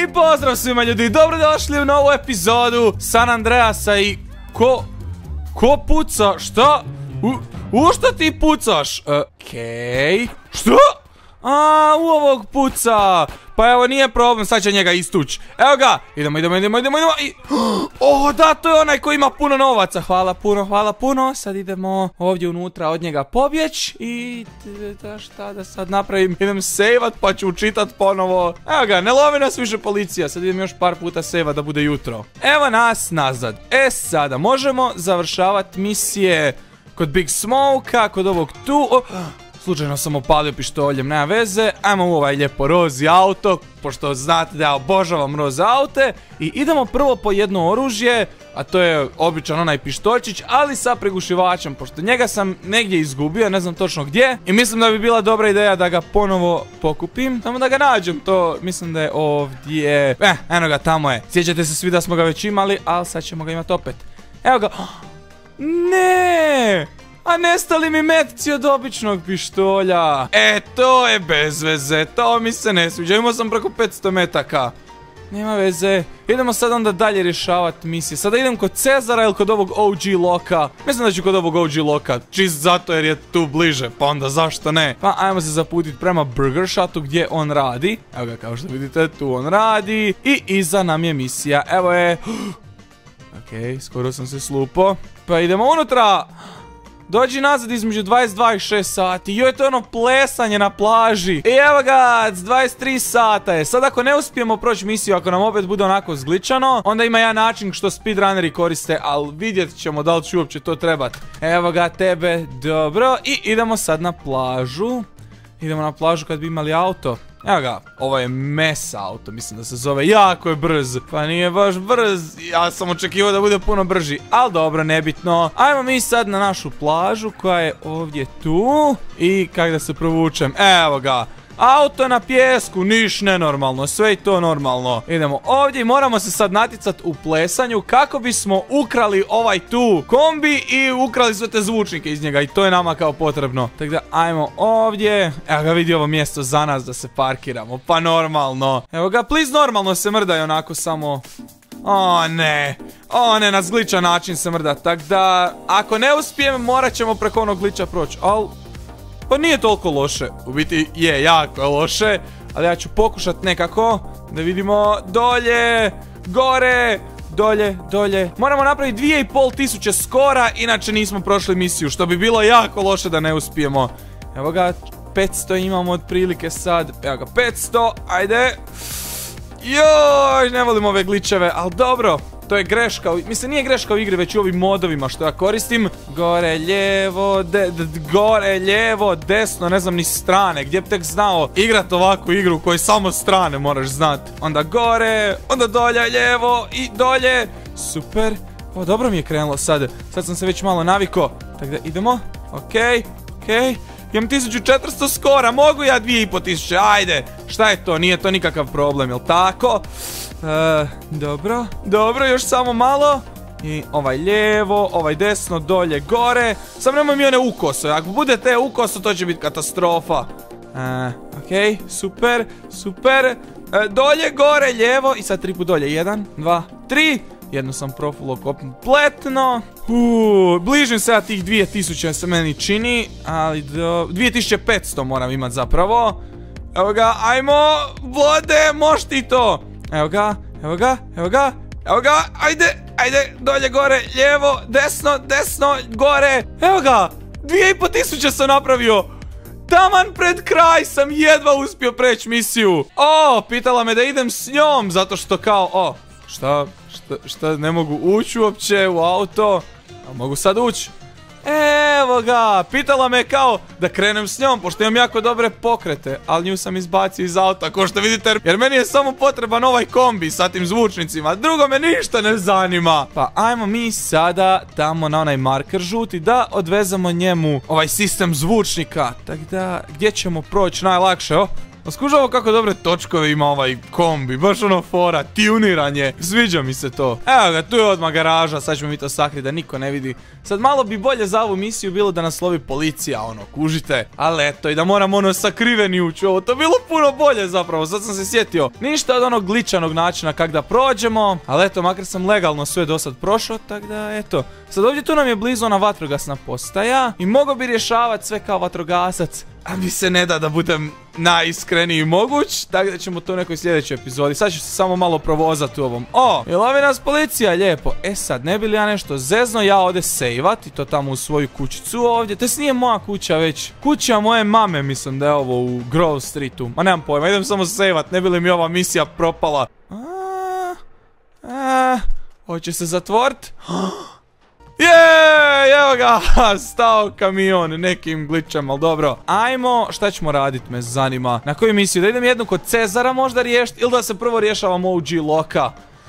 I pozdrav svima ljudi, dobrodošli u novu epizodu San Andreasa i... Ko puca? Šta? U što ti pucaš? Okej. Što? U ovog puca. Pa evo, nije problem, sad će njega istuć. Evo ga, idemo i... da, to je onaj koji ima puno novaca. Hvala puno. Sad idemo ovdje unutra od njega pobjeć. I šta da sad napravim? Idem sejvat pa ću učitat ponovo. Evo ga, ne lovi nas više policija. Sad idem još par puta sejvat da bude jutro. Evo nas nazad. Sada možemo završavati misije kod Big Smoke-a, kod ovog tu... Slučajno sam opalio pištoljem, nema veze. Ajmo u ovaj lijepo rozi auto, pošto znate da ja obožavam roze aute. I idemo prvo po jedno oružje, a to je običan onaj pištoljčić, ali sa prigušivačem, pošto njega sam negdje izgubio, ne znam točno gdje. I mislim da bi bila dobra ideja da ga ponovo pokupim, samo da ga nađem, to mislim da je ovdje. Eno ga, tamo je. Sjećate se svi da smo ga već imali, ali sad ćemo ga imati opet. Evo ga. Ne! A nestali mi metci od običnog pištolja. To je bez veze, to mi se ne sviđa. Imao sam preko 500 metaka. Nema veze. Idemo sad onda dalje rješavati misije. Sada idem kod Cezara ili kod ovog OG Loka. Mislim da ću kod ovog OG Loka. Čist zato jer je tu bliže, pa onda zašto ne. Pa ajmo se zaputiti prema Burger Shotu gdje on radi. Evo ga, kao što vidite, tu on radi. I iza nam je misija. Evo je. Okej, skoro sam se slupo. Pa idemo unutra. Dođi nazad između 22 i 6 sati. Joj, to je ono plesanje na plaži. I evo ga, 23 sata je. Sad ako ne uspijemo proći misiju, ako nam opet bude onako zgličano, onda ima jedan način što speedrunneri koriste, ali vidjet ćemo da li će uopće to trebati. Evo ga tebe, dobro. I idemo sad na plažu. Idemo na plažu kad bi imali auto. Evo ga, ovo je mesa auto, mislim da se zove, jako je brz. Pa nije baš brz, ja sam očekivao da bude puno brži, ali dobro, nebitno. Ajmo mi sad na našu plažu koja je ovdje tu. I kak da se provučem, evo ga. Auto na pjesku, niš nenormalno, sve i to normalno. Idemo ovdje i moramo se sad natjecati u plesanju kako bismo ukrali ovaj tu kombi i ukrali sve te zvučnike iz njega. I to je nama kao potrebno. Tako da ajmo ovdje. Evo ga, vidi ovo mjesto za nas da se parkiramo. Pa normalno. Evo ga, please, normalno se mrdaj onako samo... O ne, na zgličan način se mrda. Tako da, ako ne uspijem, morat ćemo preko onog gliča proći. Ali... pa nije toliko loše, u biti je jako loše, ali ja ću pokušat nekako da vidimo dolje, gore, dolje. Moramo napraviti 2500 skora, inače nismo prošli misiju, što bi bilo jako loše da ne uspijemo. Evo ga, 500 imamo otprilike sad, evo ga 500, ajde. Joj, ne volim ove gličeve, ali dobro. To je greška, mislim nije greška u igri, već u ovim modovima što ja koristim. Gore, lijevo, desno, ne znam ni strane. Gdje bi tek znao igrat ovakvu igru koju samo strane moraš znati. Onda gore, onda dolje, lijevo i dolje. Super. O, dobro mi je krenulo sad. Sad sam se već malo navikao. Tako da idemo. Okej. Imam 1400 skora, mogu ja 2500, ajde. Šta je to? Nije to nikakav problem, jel tako? Dobro, još samo malo. I ovaj lijevo, ovaj desno, dolje, gore. Samo nemoj mi one ukose, ako bude te ukose to će biti katastrofa. Okej, super. Dolje, gore, lijevo i sad 3 put dolje, 1, 2, 3. Jedno sam profulo kompletno. Bližim se ja tih 2000 se meni čini, ali 2500 moram imat zapravo. Evo ga, ajmo, vode, moš ti to. Evo ga, ajde, dolje, gore, lijevo, desno, gore. Evo ga, 2500 sam napravio. Taman pred kraj sam jedva uspio preći misiju. Pitala me da idem s njom, zato što kao, šta, ne mogu ući uopće u auto? A mogu sad ući. Evo ga, pitala me kao da krenem s njom, pošto imam jako dobre pokrete, ali nju sam izbacio iz auta, kao što vidite, jer meni je samo potreban ovaj kombi sa tim zvučnicima, drugo me ništa ne zanima. Pa ajmo mi sada tamo na onaj marker žuti da odvezamo njemu ovaj sistem zvučnika. Tako da, gdje ćemo proći najlakše, Skužamo kako dobre točkove ima ovaj kombi. Baš ono fora, tuniranje. Sviđa mi se to. Evo ga, tu je odmah garaža. Sad ćemo mi to sakriti da niko ne vidi. Sad malo bi bolje za ovu misiju bilo da nas lovi policija, ono, kužite. Ali eto, i da moram ono sakriveni ući ovo. To je bilo puno bolje zapravo, sad sam se sjetio. Ništa od onog gličanog načina kak da prođemo. Ali eto, makar sam legalno sve do sad prošao, tak da eto. Sad ovdje tu nam je blizu ona vatrogasna postaja. I mogao bi rješavati sve kao vatrogasac. A mi se ne da budem najiskreniji moguć, tako da ćemo to u nekoj sljedećoj epizodi. Sad ću se samo malo provozati u ovom. O, i lovi nas policija, lijepo. E sad, ne bi li ja nešto zezno, ja ovdje sejvat i to tamo u svoju kućicu ovdje. To nije moja kuća već. Kuća moje mame, mislim da je ovo u Grove Streetu. Ma nemam pojma, idem samo sejvat, ne bi li mi ova misija propala. Hoće se zatvorit? Evo ga, stao kamion nekim glitchem, ali dobro. Ajmo, šta ćemo raditi me zanima. Na koju misiju? Da idem jednu kod Cezara možda riješiti ili da se prvo rješavam OG Loka?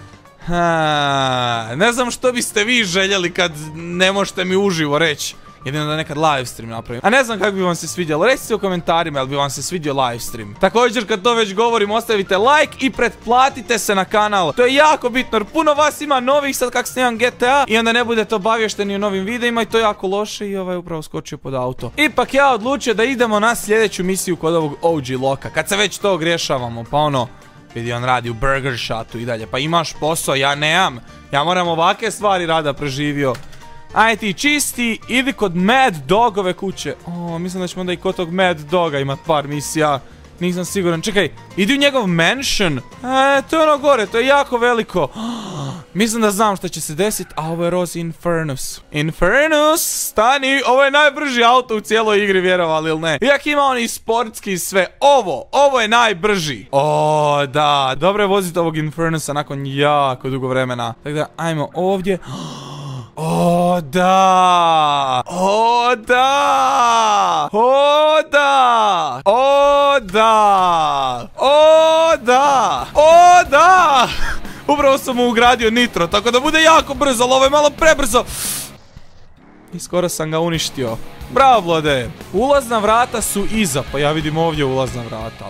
Ne znam što biste vi željeli kad ne možete mi uživo reći. Jedino da nekad livestream napravim. A ne znam kako bi vam se svidjelo. Recite u komentarima jel bi vam se svidio livestream. Također kad to već govorim ostavite like i pretplatite se na kanal. To je jako bitno jer puno vas ima novih sad kak snimam GTA. I onda ne budete obavješteni o novim videima i to je jako loše i ovaj upravo skočio pod auto. Ipak ja odlučio da idemo na sljedeću misiju kod ovog OG Loka. Kad se već to rješavamo pa ono... Vidi on radi u Burger Shotu i dalje. Pa imaš posao, ja nemam. Ja moram ovakve stvari rada preživio. Aj ti čisti, idi kod Mad Dogove kuće. O, mislim da ćemo onda i kod tog Mad Doga imat par misija. Nisam siguran. Čekaj, idi u njegov mansion. To je ono gore, to je jako veliko. Mislim da znam što će se desiti, a ovo je Rose Infernus. Infernus, stani, ovo je najbrži auto u cijeloj igri, vjerovali ili ne. Iako ima oni sportski i sve, ovo je najbrži. O, da, dobro je voziti ovog Infernusa nakon jako dugo vremena. Tako da, ajmo ovdje. O da! O da! O da! O da! O da! O da! Upravo sam mu ugradio nitro, tako da bude jako brzo, ali ovo je malo prebrzo. I skoro sam ga uništio. Bravo, Blode! Ulazna vrata su iza, pa ja vidim ovdje ulazna vrata.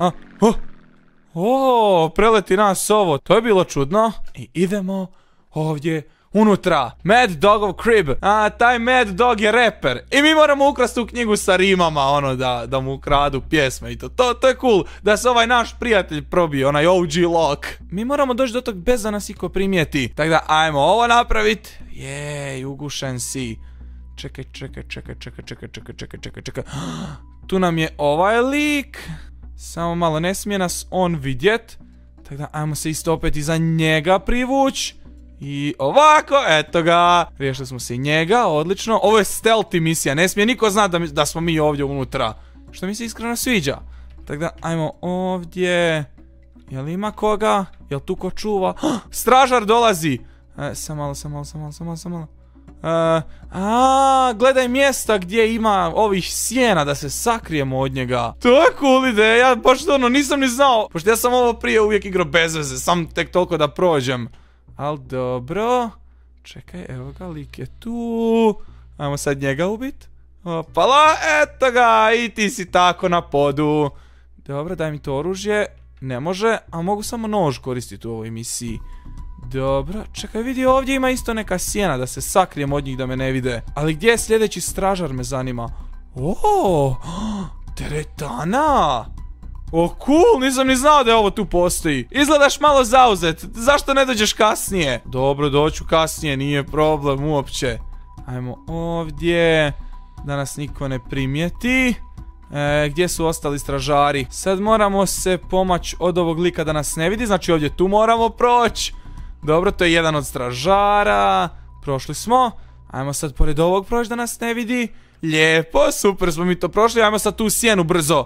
Preleti nas ovo, to je bilo čudno. I idemo ovdje unutra. Mad Dogov crib. Taj Mad Dog je reper. I mi moramo ukrasti u knjigu sa rimama, ono, da mu ukradu pjesme i to. To je cool. Da se ovaj naš prijatelj probije, onaj OG Lock. Mi moramo doći do tog bez da nas iko primijeti. Tako da, ajmo ovo napravit. Jej, ugušen si. Čekaj. Tu nam je ovaj lik. Samo malo, ne smije nas on vidjet. Tako da, ajmo se isto opet iza njega privuć. I ovako, eto ga. Riješili smo se i njega, odlično. Ovo je stealthy misija, ne smije niko znati da smo mi ovdje unutra. Što mi se iskreno sviđa. Tako da, ajmo ovdje. Jel ima koga? Jel tu ko čuva? Stražar dolazi. Samo malo. Gledaj mjesta gdje ima ovih sjena da se sakrijemo od njega. To je cool ideja, baš ono nisam ni znao. Pošto ja sam ovo prije uvijek igrao bez veze, sam tek toliko da prođem. Al dobro. Čekaj, evo ga, lik je tu. Ajmo sad njega ubit. Opala, eto ga, i ti si tako na podu. Dobro, daj mi to oružje. Ne može, a mogu samo nož koristiti u ovoj misiji. Dobro, čekaj, vidi ovdje ima isto neka sjena da se sakrijem od njih da me ne vide. Ali gdje je sljedeći stražar me zanima. Teretana. Cool, nisam ni znao da je ovo tu postoji. Izgledaš malo zauzet, zašto ne dođeš kasnije? Dobro, doću kasnije, nije problem uopće. Ajmo ovdje, da nas niko ne primijeti. Gdje su ostali stražari? Sad moramo se pomaći od ovog lika da nas ne vidi, znači ovdje tu moramo proći. Dobro, to je jedan od stražara. Prošli smo. Ajmo sad pored ovog proći da nas ne vidi. Lijepo, super smo mi to prošli, ajmo sad tu u sjenu brzo.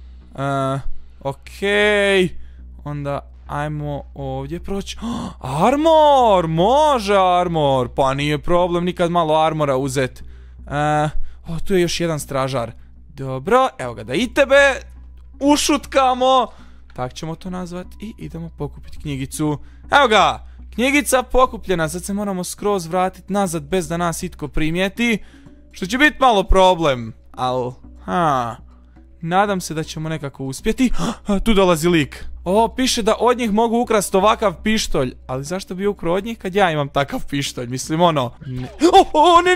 Okej. Onda ajmo ovdje proći. Armor! Može armor! Pa nije problem nikad malo armora uzet. Tu je još jedan stražar. Dobro, evo ga da i tebe ušutkamo. Tak ćemo to nazvat. I idemo pokupiti knjigicu. Evo ga! Knjigica pokupljena. Sad se moramo skroz vratiti nazad bez da nas itko primijeti. Što će biti malo problem. Nadam se da ćemo nekako uspjeti. Tu dolazi lik. O, piše da od njih mogu ukrasti ovakav pištolj. Ali zašto bi ukrao od njih kad ja imam takav pištolj? Mislim ono... Ne,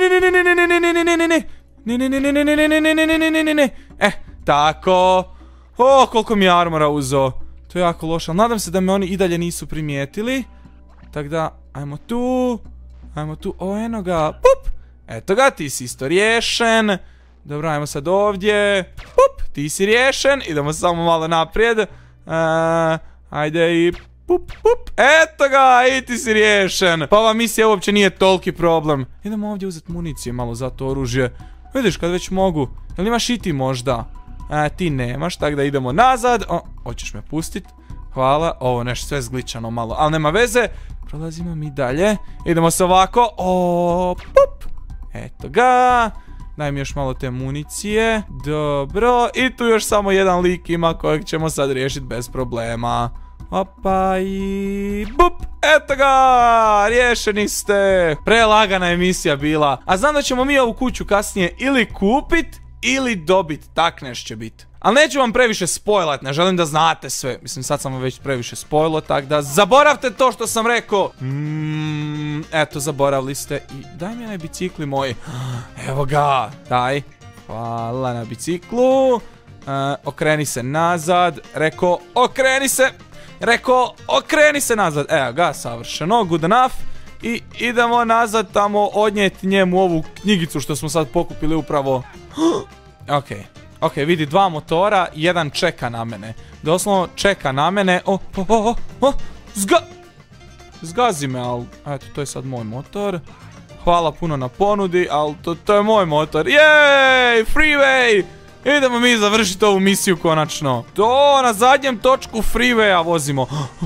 ne. Tako. O, koliko mi je armora uzeo. To je jako loše, ali nadam se da me oni i dalje nisu primijetili. Tako da, ajmo tu. O, eno ga. Pup. Eto ga, ti si isto riješen. Dobro, ajmo sad ovdje. Pup, ti si riješen. Idemo samo malo naprijed. Ajde i pup. Eto ga, i ti si riješen. Pa ova misija uopće nije toliki problem. Idemo ovdje uzeti municije malo za to oružje. Vidiš kad već mogu. Jel imaš i ti možda? Ti nemaš, tako da idemo nazad. Hoćeš me pustit? Hvala. Ovo nešto sve zgličano malo, ali nema veze. Prolazimo mi dalje. Idemo se ovako. Pup. Eto ga. Daj mi još malo te municije. Dobro. I tu još samo jedan lik ima kojeg ćemo sad riješiti bez problema. Opa i bup. Eto ga. Riješeni ste. Prelagana emisija bila. A znam da ćemo mi ovu kuću kasnije ili kupit ili dobit. Tak nešto će biti. Ali neću vam previše spojlat, ne želim da znate sve. Mislim, sad sam vam već previše spojilo, tak da zaboravite to što sam rekao. Eto, zaboravili ste. I daj mi onaj bicikli moj. Evo ga, daj. Hvala na biciklu. Okreni se nazad. Rekao, okreni se nazad. Evo ga, savršeno, good enough. I idemo nazad tamo odnijeti njemu ovu knjigicu što smo sad pokupili upravo. Ok, vidi, 2 motora, jedan čeka na mene. Doslovno čeka na mene. Zgazi me, ali eto, to je sad moj motor. Hvala puno na ponudi, ali to je moj motor. Jej, freeway! Idemo mi završiti ovu misiju konačno. To, na zadnjem točku freewaya vozimo.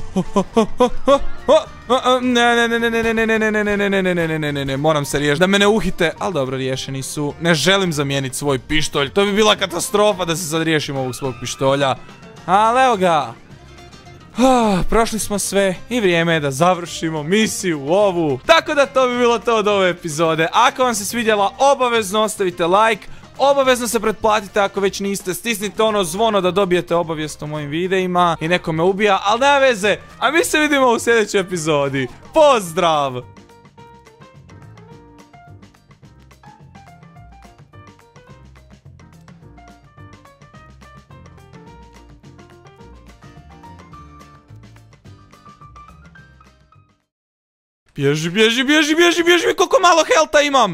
Ne, moram se riješiti da me ne uhite. Ali dobro, riješeni su. Ne želim zamijeniti svoj pištolj. To bi bila katastrofa da se sad riješimo ovog svog pištolja. Ali evo ga. Prošli smo sve i vrijeme je da završimo misiju ovu. Tako da to bi bilo to od ove epizode. Ako vam se svidjela, obavezno ostavite like. Obavezno se pretplatite ako već niste, stisnite ono zvono da dobijete obavijest o mojim videima i neko me ubija, ali nema veze, a mi se vidimo u sljedećoj epizodi. Pozdrav! Bježi, koliko malo helta imam!